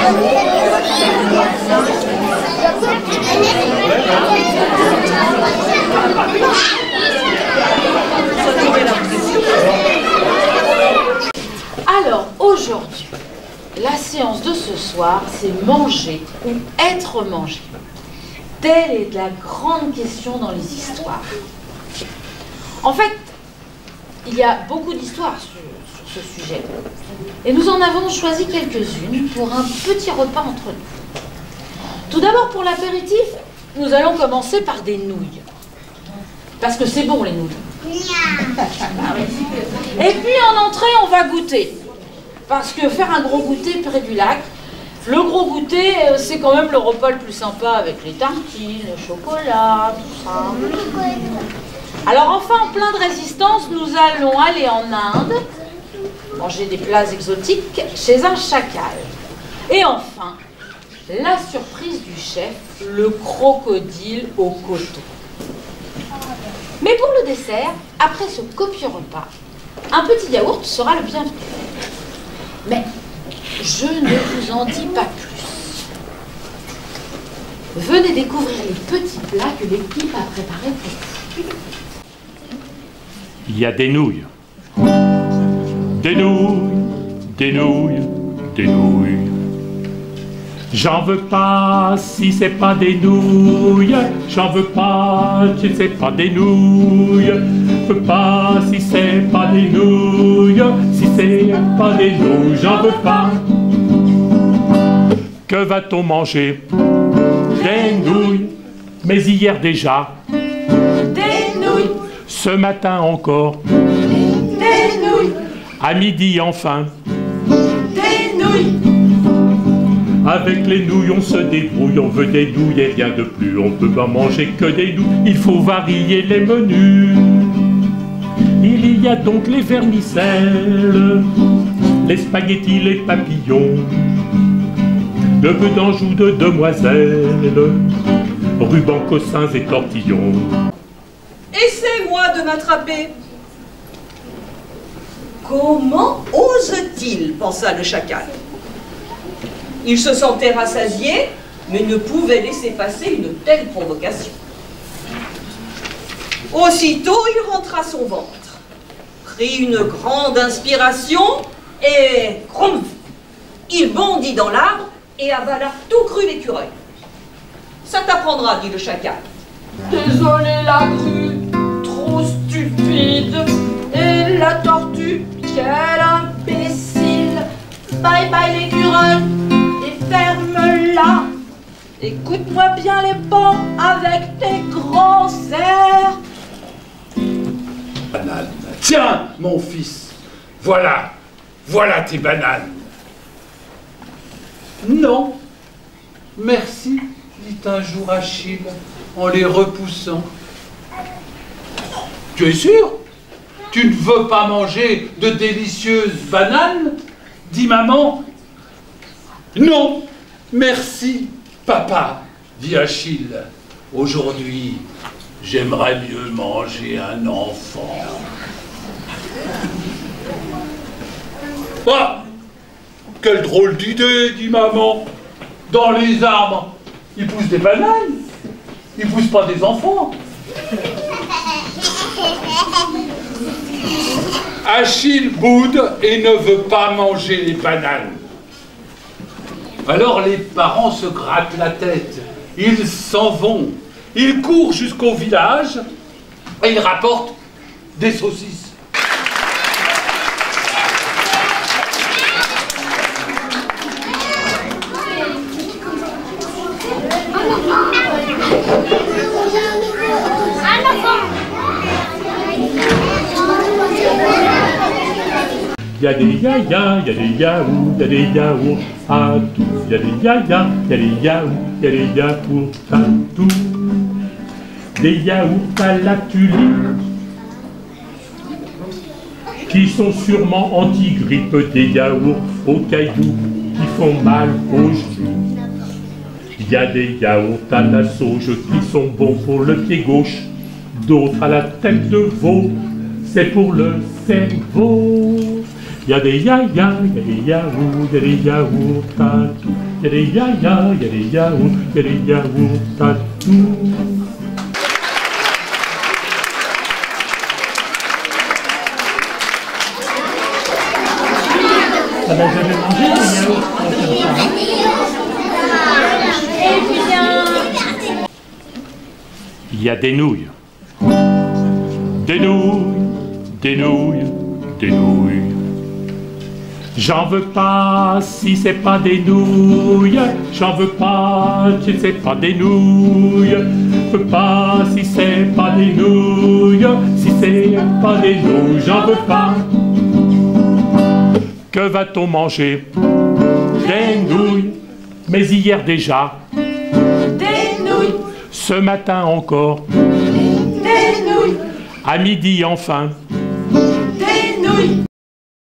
Alors, aujourd'hui, la séance de ce soir, c'est manger ou être mangé. Telle est la grande question dans les histoires. En fait, il y a beaucoup d'histoires sur ce sujet. Et nous en avons choisi quelques-unes pour un petit repas entre nous. Tout d'abord, pour l'apéritif, nous allons commencer par des nouilles. Parce que c'est bon, les nouilles. Et puis, en entrée, on va goûter. Parce que faire un gros goûter près du lac, le gros goûter, c'est quand même le repas le plus sympa avec les tartines, le chocolat, tout ça. Alors enfin, en plein de résistance, nous allons aller en Inde, manger des plats exotiques chez un chacal. Et enfin, la surprise du chef, le crocodile au coton. Mais pour le dessert, après ce copieux repas, un petit yaourt sera le bienvenu. Mais je ne vous en dis pas plus. Venez découvrir les petits plats que l'équipe a préparés pour vous. Il y a des nouilles. Des nouilles, des nouilles, des nouilles. J'en veux pas si c'est pas des nouilles. J'en veux pas si c'est pas des nouilles. Veux pas si c'est pas des nouilles. Si c'est pas des nouilles, j'en veux pas. Que va-t-on manger? Des nouilles. Mais hier déjà. Des nouilles. Ce matin encore. Des nouilles. À midi enfin. Des nouilles. Avec les nouilles on se débrouille, on veut des nouilles et rien de plus. On peut pas manger que des nouilles, il faut varier les menus. Il y a donc les vermicelles, les spaghettis, les papillons, le peu d'anjou de demoiselles, rubans, cossins et tortillons. Essaie-moi de m'attraper. Comment ose-t-il, pensa le chacal. Il se sentait rassasié, mais ne pouvait laisser passer une telle provocation. Aussitôt, il rentra son ventre, prit une grande inspiration et crum, il bondit dans l'arbre et avala tout cru l'écureuil. Ça t'apprendra, dit le chacal. Désolé la grue, trop stupide. Et la tortue, quel imbécile. Bye bye l'écureuil. Ferme-la. Écoute-moi bien les bons avec tes grands airs. Banane. Tiens, mon fils, voilà tes bananes. Non, merci, dit un jour Achille en les repoussant. Tu es sûr? Tu ne veux pas manger de délicieuses bananes? Dit maman. Non, merci, papa, dit Achille. Aujourd'hui, j'aimerais mieux manger un enfant. Ah, quelle drôle d'idée, dit maman. Dans les arbres, ils poussent des bananes. Ils poussent pas des enfants. Achille boude et ne veut pas manger les bananes. Alors les parents se grattent la tête, ils s'en vont, ils courent jusqu'au village et ils rapportent des saucisses. Il y a des yaya, il y a des yaourts, il y a des yaourts à tout. Il y a des yaya, il y a des yaourts, il y a des yaourts à tout. Des yaourts à la tulipe, qui sont sûrement anti-grippe. Des yaourts aux cailloux, qui font mal aux genoux. Il y a des yaourts à la sauge, qui sont bons pour le pied gauche. D'autres à la tête de veau, c'est pour le cerveau. Il y a des yaya, il y a des yaourts à tout. ya-ya, ya-ya-yaou, ya-ya-yaou, tatou. Ça n'a jamais mangé, les yaourts, il y a des nouilles. Des nouilles, des nouilles, des nouilles. J'en veux pas si c'est pas des nouilles. J'en veux pas si c'est pas des nouilles. Veux pas si c'est pas des nouilles. Si c'est pas des nouilles, j'en veux pas. Que va-t-on manger? Des nouilles. Mais hier déjà. Des nouilles. Ce matin encore. Des nouilles. À midi enfin.